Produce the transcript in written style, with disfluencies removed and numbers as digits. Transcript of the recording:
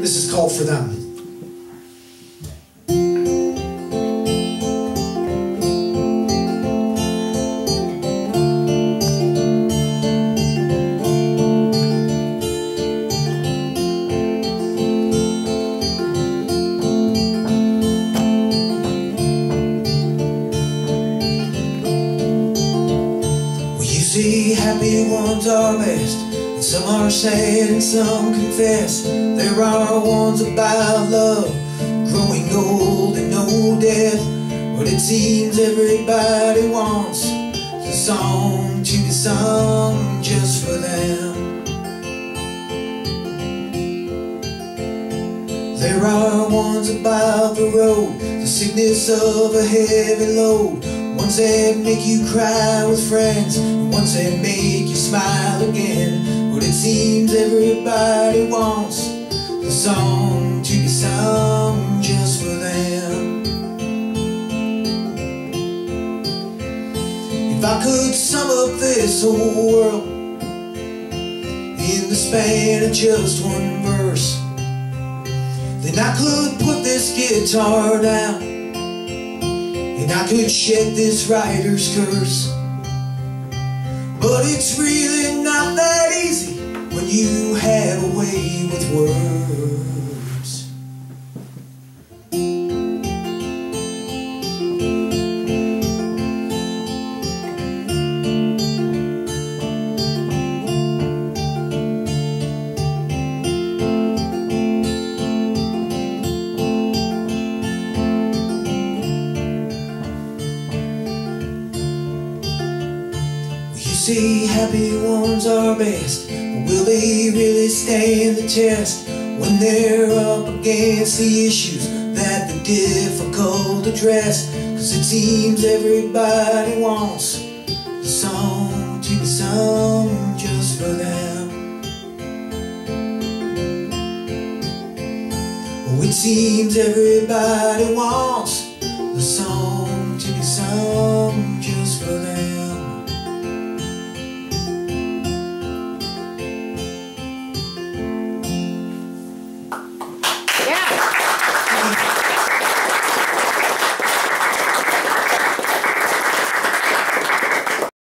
This is called For Them. See, happy ones are best, and some are sad and some confess. There are ones about love, growing old and no death. But it seems everybody wants the song to be sung just for them. There are ones about the road, the sickness of a heavy load, ones that make you cry with friends, and ones that make you smile again. But it seems everybody wants the song to be sung just for them. If I could sum up this whole world in the span of just one verse, then I could put this guitar down and I could shed this writer's curse. But it's really not that easy when you have a way with words. See, happy ones are best, but will they really stand the test when they're up against the issues that they're difficult to address? 'Cause it seems everybody wants the song to be sung just for them. Oh, it seems everybody wants